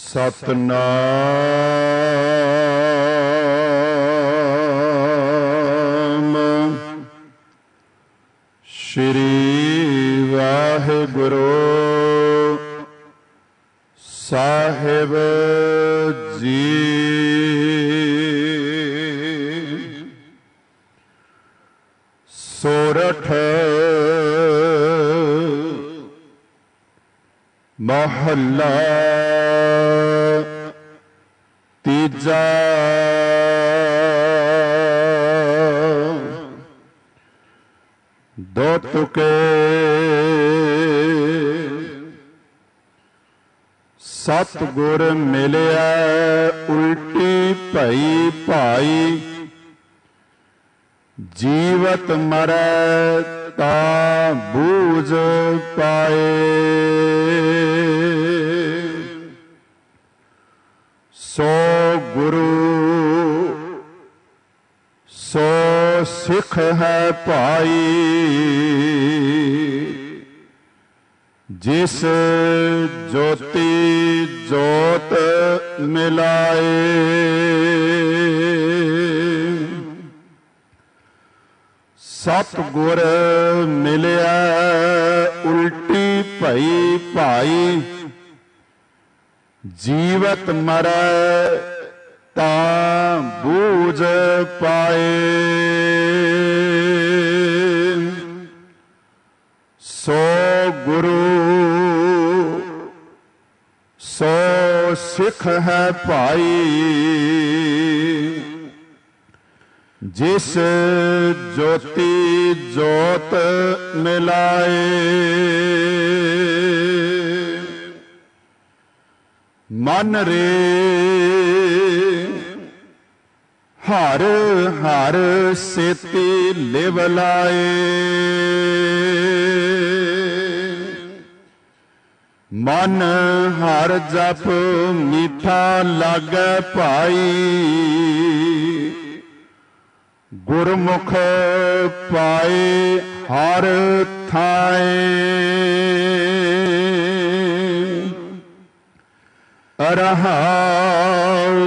ਸਤਨਾਮ ਸ਼੍ਰੀ ਵਾਹਿਗੁਰੂ ਸਾਹਿਬ ਜੀ। ਸੋਰਠ ਮਹੱਲਾ ਤੀਜਾ। ਦੋ ਤੁਕੇ ਸਤਿਗੁਰ ਮਿਲਿਆ ਉਲਟੀ ਭਈ ਭਾਈ, ਜੀਵਤ ਮਰੈ ਤਾ ਬੂਝ ਪਾਏ। ਸੋ ਗੁਰੂ ਸੋ ਸਿੱਖ ਹੈ ਭਾਈ, ਜਿਸ ਜੋਤੀ ਜੋਤ ਮਿਲਾਏ। ਸਤਿਗੁਰ ਮਿਲਿਆ ਉਲਟੀ ਭਈ ਭਾਈ, ਜੀਵਤ ਮਰੈ ਤਾਂ ਬੂਝ ਪਾਏ। ਸੋ ਗੁਰੂ ਸੋ ਸਿੱਖ ਹੈ ਭਾਈ, ਜਿਸ ਜੋਤੀ ਜੋਤ ਮਿਲਾਏ। ਮਨ ਰੇ ਹਰ ਹਰ ਸੇਤੀ ਲਿਵ ਲਾਏ। ਮਨ ਹਰ ਜਪ ਮੀਠਾ ਲਾਗੈ ਭਾਈ, ਗੁਰਮੁਖ ਪਾਏ ਹਰ ਥਾਏ। ਰਹਾਉ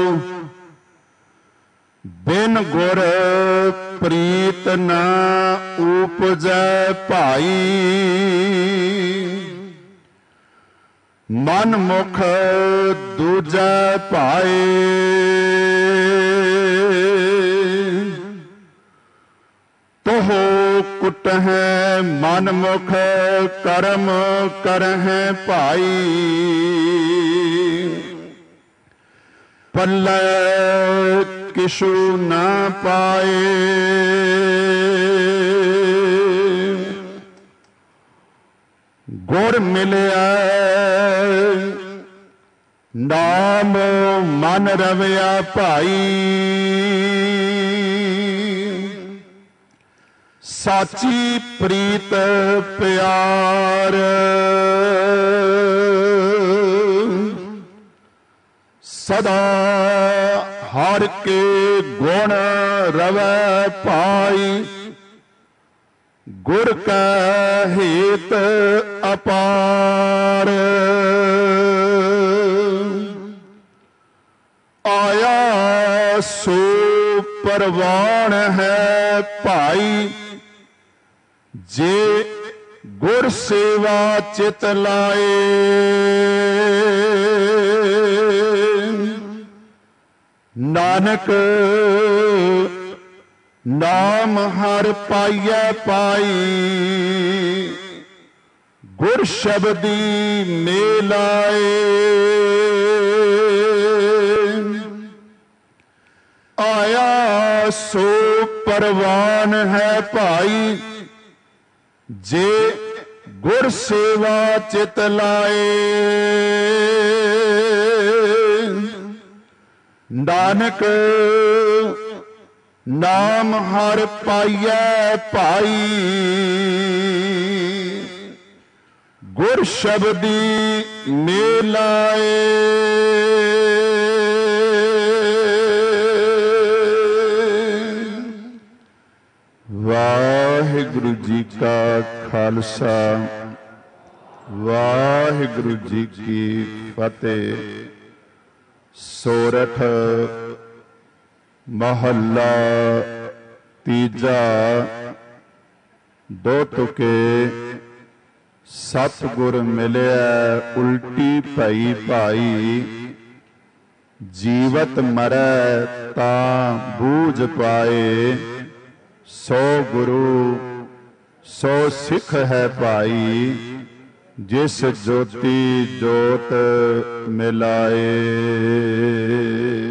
ਬਿਨ ਗੁਰ ਪ੍ਰੀਤ ਨਾ ਉਪਜੈ ਭਾਈ, ਮਨ ਮੁਖ ਦੂਜੈ ਭਾਏ। ਤੋਹ ਕੁਟਹਿ ਮਨ ਮੁਖ ਕਰਮ ਕਰਹਿ ਭਾਈ, ਪੱਲੇ ਕਿਛੁ ਨਾ ਪਾਏ। ਗੁਰ ਮਿਲਿਆ ਨਾਮ ਮਨ ਰਵਿਆ ਭਾਈ, ਸਾਚੀ ਪ੍ਰੀਤ ਪਿਆਰ। ਸਦਾ ਹਰ ਕੇ ਗੁਣ ਰਵੈ ਭਾਈ, ਗੁਰ ਕਾ ਹੇਤ ਅਪਾਰ। ਆਇਆ ਸੋ ਪਰਵਾਣ ਹੈ ਭਾਈ, ਜੇ ਗੁਰ ਸੇਵਾ ਚਿਤ ਲਾਏ। ਨਾਨਕ ਨਾਮ ਹਰ ਪਾਈਐ ਪਾਈ, ਗੁਰ ਸ਼ਬਦੀ ਮੇਲਾਏ। ਆਇਆ ਸੋ ਪਰਵਾਨ ਹੈ ਭਾਈ, ਜੇ ਗੁਰ ਸੇਵਾ ਚਿਤ ਲਾਏ। ਨਾਨਕ ਨਾਮ ਹਰ ਪਾਈਐ ਭਾਈ, ਗੁਰ ਸ਼ਬਦੀ ਮੇਲਾਏ। ਵਾਹਿਗੁਰੂ ਜੀ ਕਾ ਖਾਲਸਾ, ਵਾਹਿਗੁਰੂ ਜੀ ਕੀ ਫਤਿਹ। ਸੋਰਠ ਮਹੱਲਾ ਤੀਜਾ। ਦੋ ਤੁਕੇ ਸਤਿਗੁਰ ਮਿਲਿਆ ਉਲਟੀ ਭਈ ਭਾਈ, ਜੀਵਤ ਮਰੈ ਤਾਂ ਬੂਝ ਪਾਏ, ਸੋ ਗੁਰੂ ਸੋ ਸਿੱਖ ਹੈ ਭਾਈ, ਜਿਸ ਜੋਤੀ ਜੋਤ ਮਿਲਾਏ।